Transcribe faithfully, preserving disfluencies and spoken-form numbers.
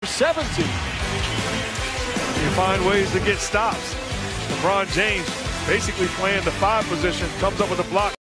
seventeen. You find ways to get stops. LeBron James basically playing the five position, comes up with a block.